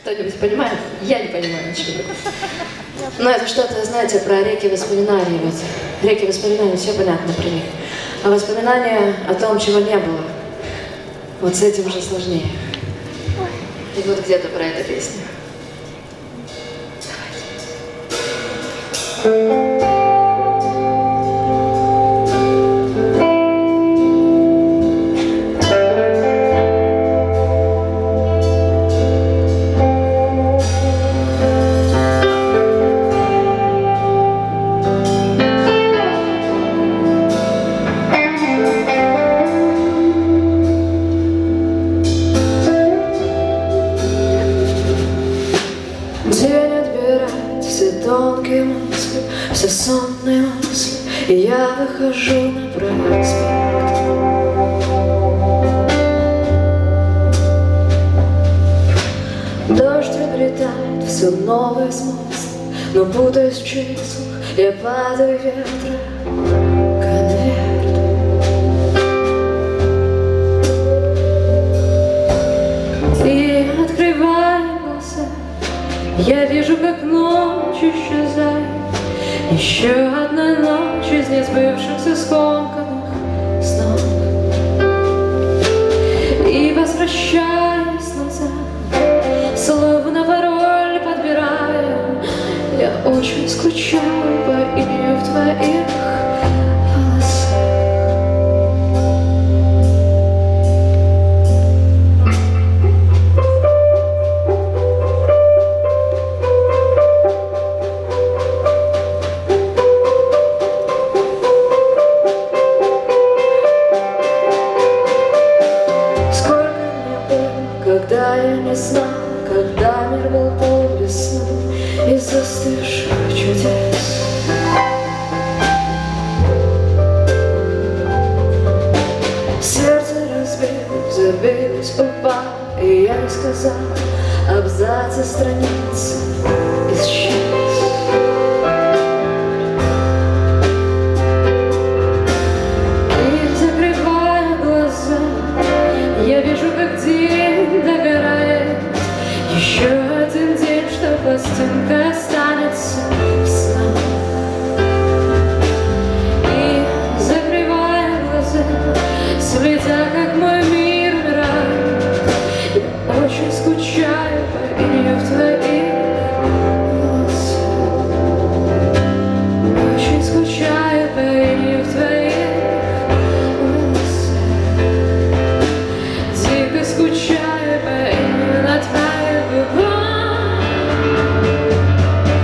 Кто-нибудь понимает? Я не понимаю ничего. Но это что-то, знаете, про реки воспоминаний. Вот. Реки воспоминаний, все понятно про них. А воспоминания о том, чего не было, вот с этим уже сложнее. И вот где-то про эту песню. День отбирает все тонкие мысли, все сонные мысли, и я выхожу на проспект. Дождь обретает все новые смыслы, но путаясь в числах, я падаю ветра, конверт. И открывая глаза, я вижу, как ночь исчезает. Еще одна ночь из несбывшихся скомканных снов. И возвращаясь назад, словно пароль подбирая, я очень скучаю по имени в твоих волосах. Когда я не знал, когда мир был полон сна и застывших чудес. Сердце разбилось, забилось, упало, и я не сказал абзацы страницы исчез. И закрывая глаза, я вижу, как день догорает. Еще один день, что пластинка останется в снах. И закрывая глаза, следя, как мой мир умирает, я очень скучаю по имени в твоих волосах. Очень скучаю по имени в твоих волосах. Дико скучаю по имени на твоих губах.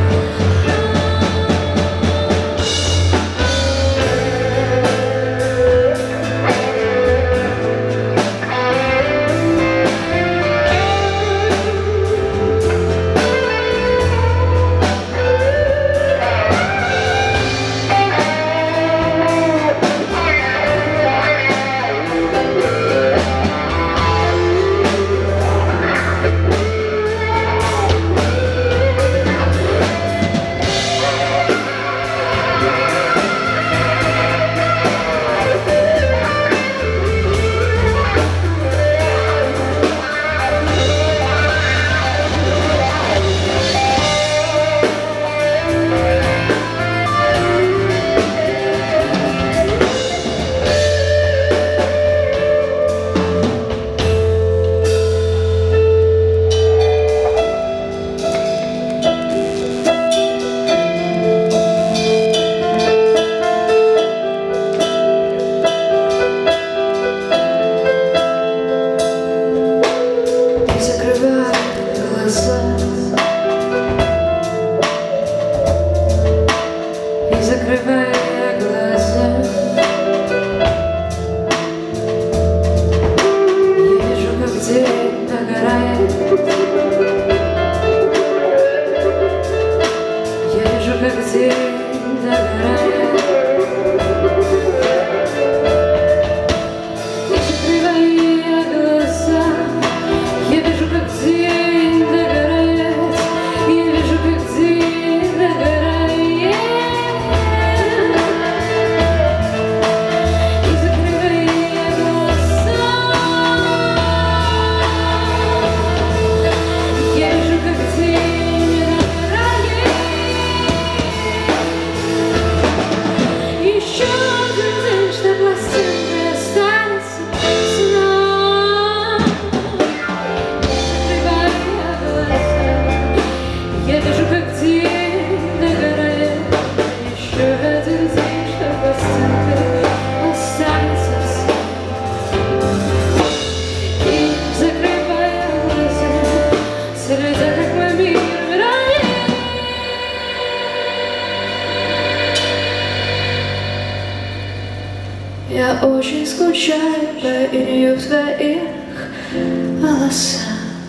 Очень скучаю по инею в твоих волосах.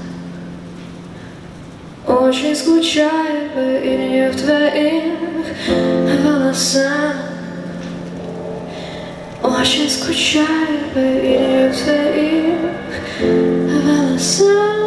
Очень скучаю по инею в твоих волосах. Очень скучаю по инею в твоих волосах.